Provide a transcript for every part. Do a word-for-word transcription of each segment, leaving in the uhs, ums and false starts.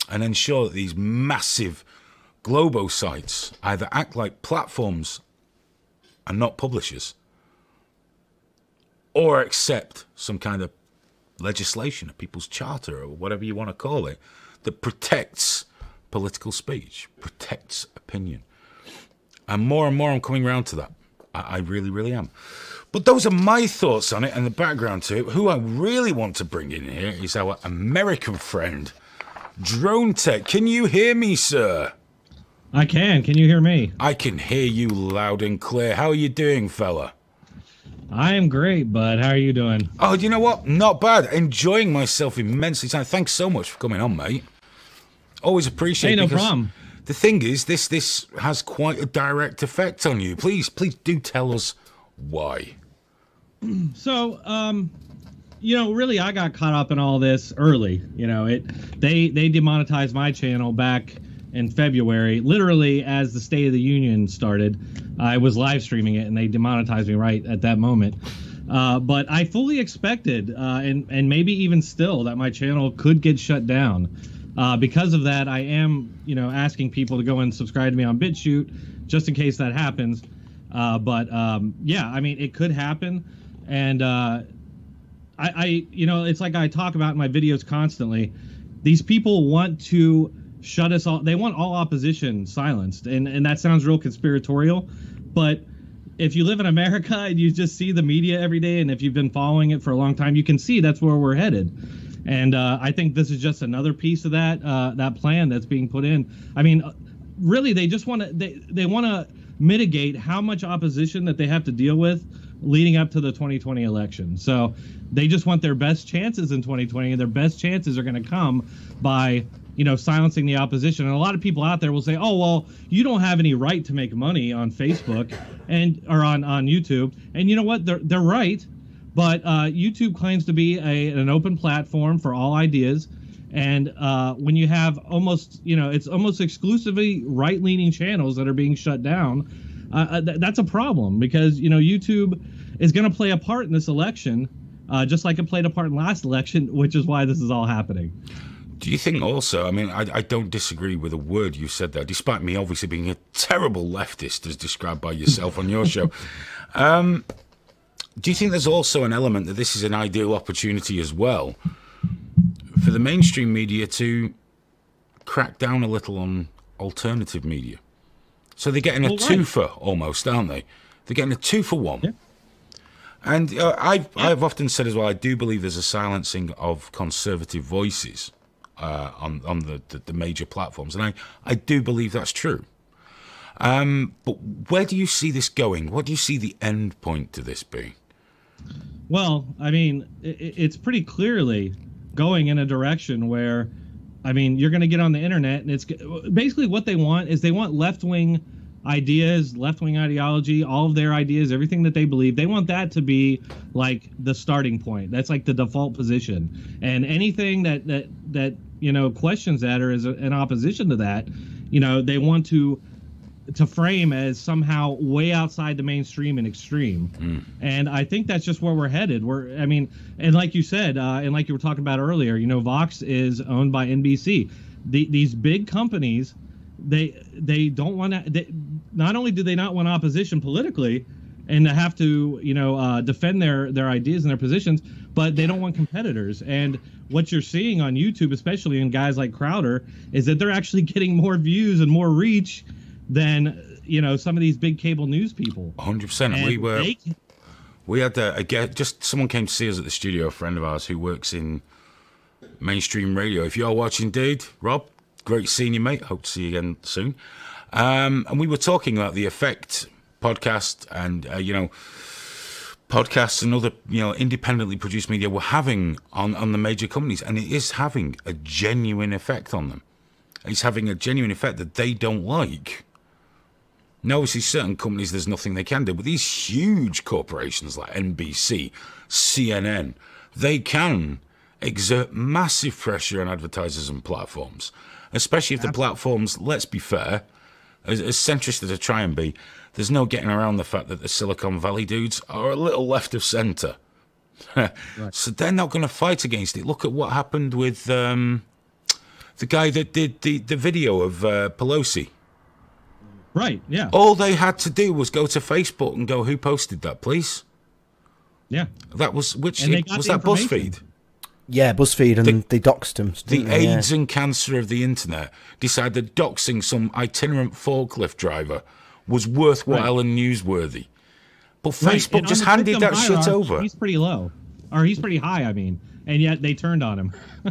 and ensure that these massive globo sites either act like platforms and not publishers, or accept some kind of legislation, a people's charter, or whatever you want to call it, that protects political speech, protects opinion. And more and more I'm coming around to that. I, I really, really am. But those are my thoughts on it and the background to it. Who I really want to bring in here is our American friend, Dronetek. Can you hear me, sir? I can. Can you hear me? I can hear you loud and clear. How are you doing, fella? I am great, bud. How are you doing? Oh, you know what? Not bad. Enjoying myself immensely. Thanks so much for coming on, mate. Always appreciate it. Hey, no problem. The thing is, this this has quite a direct effect on you. Please, please do tell us why. So, um, you know, really, I got caught up in all this early. You know, it they they demonetized my channel back in February, literally as the State of the Union started. I was live streaming it, and they demonetized me right at that moment. Uh, but I fully expected, uh, and and maybe even still, that my channel could get shut down. Uh, because of that, I am, you know, asking people to go and subscribe to me on BitChute, just in case that happens. Uh, but um, yeah, I mean, it could happen, and uh, I, I, you know, it's like I talk about in my videos constantly. These people want to shut us all. They want all opposition silenced, and and that sounds real conspiratorial, but if you live in America and you just see the media every day, and if you've been following it for a long time, you can see that's where we're headed. And uh, I think this is just another piece of that uh, that plan that's being put in. I mean, really, they just want to they they want to mitigate how much opposition that they have to deal with leading up to the twenty twenty election. So they just want their best chances in twenty twenty, and their best chances are going to come by, you know, silencing the opposition. And a lot of people out there will say, oh, well, you don't have any right to make money on Facebook and or on, on YouTube. And you know what? They're, they're right. But uh, YouTube claims to be a, an open platform for all ideas. And uh, when you have almost, you know, it's almost exclusively right-leaning channels that are being shut down, uh, th that's a problem, because, you know, YouTube is going to play a part in this election, uh, just like it played a part in last election, which is why this is all happening. Do you think also, I mean, I, I don't disagree with a word you said there, despite me obviously being a terrible leftist as described by yourself on your show. Um, do you think there's also an element that this is an ideal opportunity as well for the mainstream media to crack down a little on alternative media? So they're getting a well, twofer right. almost, aren't they? They're getting a two for one. Yeah. And uh, I've, yeah. I've often said as well, I do believe there's a silencing of conservative voices uh, on, on the, the, the major platforms. And I, I do believe that's true. Um, but where do you see this going? What do you see the end point to this being? Well, I mean, it, it's pretty clearly going in a direction where, I mean, you're going to get on the internet, and it's basically what they want is they want left-wing ideas, left-wing ideology, all of their ideas, everything that they believe. They want that to be like the starting point. That's like the default position. And anything that that that you know questions that or is in opposition to that, you know, they want to to frame as somehow way outside the mainstream and extreme. Mm. And I think that's just where we're headed. We're, I mean, and like you said, uh, and like you were talking about earlier, you know, Vox is owned by N B C. The, these big companies, they they don't want to, not only do they not want opposition politically and to have to, you know, uh, defend their, their ideas and their positions, but they don't want competitors. And what you're seeing on YouTube, especially in guys like Crowder, is that they're actually getting more views and more reach than, you know, some of these big cable news people. one hundred percent. And we were, can... we had a, a, just someone came to see us at the studio, a friend of ours who works in mainstream radio. If you are watching, dude, Rob, great seeing you, mate. Hope to see you again soon. Um, and we were talking about the effect podcast and, uh, you know, podcasts and other, you know, independently produced media were having on, on the major companies. And it is having a genuine effect on them. It's having a genuine effect that they don't like. Now, obviously, certain companies, there's nothing they can do. But these huge corporations like N B C, C N N, they can exert massive pressure on advertisers and platforms, especially if the platforms, let's be fair, as, as centrist as they try and be, there's no getting around the fact that the Silicon Valley dudes are a little left of center. Right. So they're not going to fight against it. Look at what happened with um, The guy that did the, the video of uh, Pelosi. Right, yeah. All they had to do was go to Facebook and go, who posted that, please? Yeah. That was, which, And they it, got was the that BuzzFeed? Yeah, BuzzFeed, and The- they doxed him. The didn't they? AIDS Yeah. and cancer of the internet decided doxing some itinerant forklift driver was worthwhile Right. and newsworthy. But Right, Facebook and just on the handed victim that shit hierarchy, over. He's pretty low. Or he's pretty high, I mean. And yet they turned on him.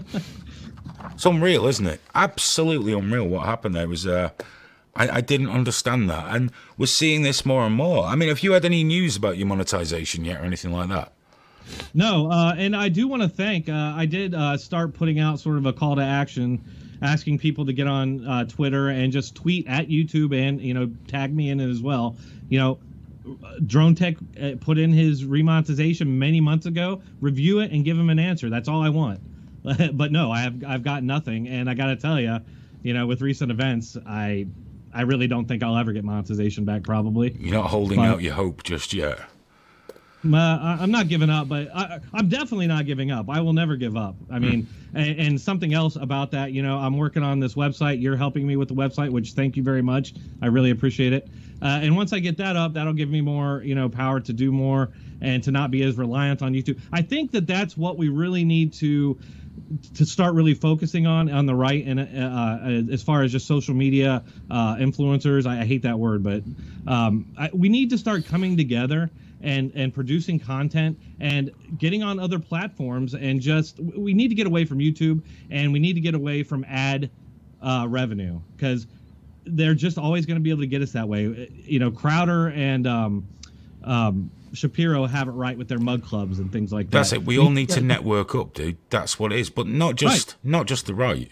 It's unreal, isn't it? Absolutely unreal what happened there. Was uh, I, I didn't understand that. And we're seeing this more and more. I mean, have you had any news about your monetization yet or anything like that? No, uh, and I do want to thank, uh, I did uh, start putting out sort of a call to action, asking people to get on uh, Twitter and just tweet at YouTube and, you know, tag me in it as well. You know, Dronetek uh, put in his remonetization many months ago, review it and give him an answer. That's all I want. But no, I have, I've got nothing. And I got to tell you, you know, with recent events, I, I really don't think I'll ever get monetization back, probably. You're not holding But- out your hope just yet. Uh, I- I'm not giving up, but I, I'm definitely not giving up. I will never give up. I mean, and, and something else about that, you know, I'm working on this website. You're helping me with the website, which thank you very much. I really appreciate it. Uh, and once I get that up, that'll give me more, you know, power to do more and to not be as reliant on YouTube. I think that that's what we really need to to start really focusing on on the right, and uh, as far as just social media uh, influencers. I, I hate that word, but um, I, we need to start coming together and and producing content and getting on other platforms, and just we need to get away from YouTube, and we need to get away from ad uh, revenue, because they're just always going to be able to get us that way. You know, Crowder and um, um, Shapiro have it right with their mug clubs and things like that. That's it. We all need to network up, dude. That's what it is. But not just Right. not just the right.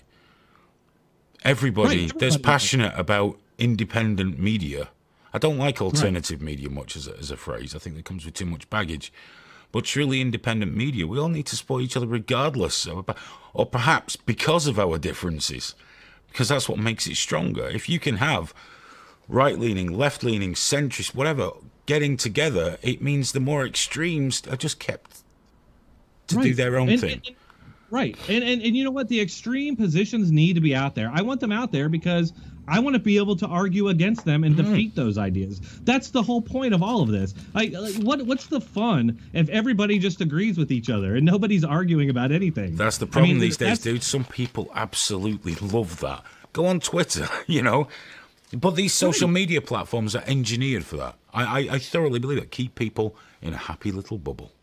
Everybody Right, that's everybody. passionate about independent media. I don't like alternative media much as a, as a phrase. I think it comes with too much baggage. But truly independent media, we all need to support each other regardless, of, or perhaps because of our differences, because that's what makes it stronger. If you can have right-leaning, left-leaning, centrist, whatever, getting together, it means the more extremes are just kept to do Right. their own And- thing. and- and- right. And, and and you know what? The extreme positions need to be out there. I want them out there because I want to be able to argue against them and defeat those ideas. That's the whole point of all of this. Like, like what what's the fun if everybody just agrees with each other and nobody's arguing about anything? That's the problem I mean, these days, that's- dude. Some people absolutely love that. Go on Twitter, you know. But these social media platforms are engineered for that. I, I, I thoroughly believe it. Keep people in a happy little bubble.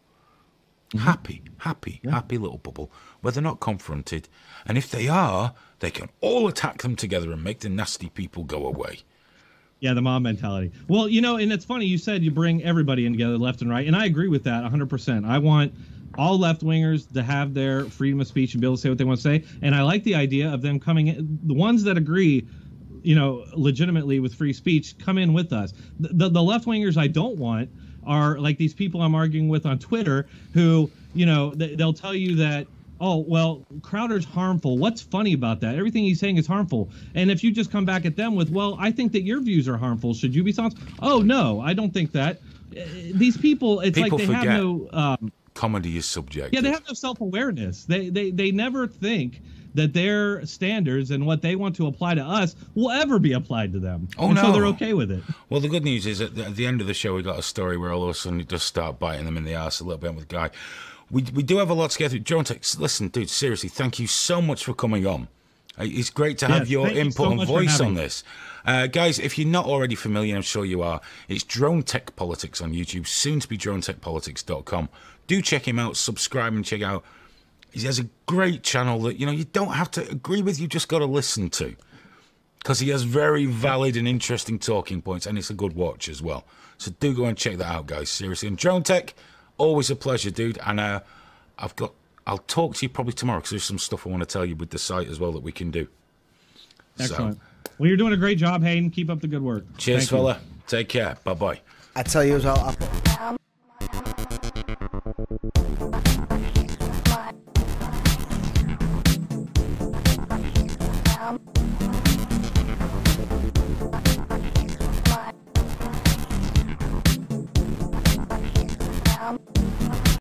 Happy, happy, Yeah. happy little bubble where they're not confronted. And if they are, they can all attack them together and make the nasty people go away. Yeah, the mob mentality. Well, you know, and it's funny, you said you bring everybody in together, left and right, and I agree with that one hundred percent. I want all left-wingers to have their freedom of speech and be able to say what they want to say, and I like the idea of them coming in, the ones that agree, you know, legitimately with free speech, come in with us. The, the, the left-wingers I don't want are like these people I'm arguing with on Twitter who, you know, they, they'll tell you that, oh, well, Crowder's harmful. What's funny about that? Everything he's saying is harmful. And if you just come back at them with, well, I think that your views are harmful. Should you be silenced? Oh, no, I don't think that. Uh, These people, it's People like they have forget. no... Um, Comedy is subjective. yeah, they have no self-awareness. They, they, they never think that their standards and what they want to apply to us will ever be applied to them. Oh, and no. so they're okay with it. Well, the good news is at the, at the end of the show, we got a story where all of a sudden it does start biting them in the ass a little bit with Guy. We we do have a lot to get through. Dronetek, listen, dude, seriously, thank you so much for coming on. Uh, It's great to have Yes, your thank you input so and much for voice having on me. this. Uh, guys, if you're not already familiar, I'm sure you are, it's Dronetek Politics on YouTube, soon to be dronetek politics dot com. Do check him out, subscribe and check out. He has a great channel that, you know, you don't have to agree with, you just got to listen to. Because he has very valid and interesting talking points, and it's a good watch as well. So do go and check that out, guys, seriously. And Dronetek, always a pleasure, dude. And uh, I've got, I'll talk to you probably tomorrow, because there's some stuff I want to tell you with the site as well that we can do. Excellent. So, Well, you're doing a great job, Hayden. Keep up the good work. cheers, Thank you. fella. Take care. Bye-bye. I tell you as well, I,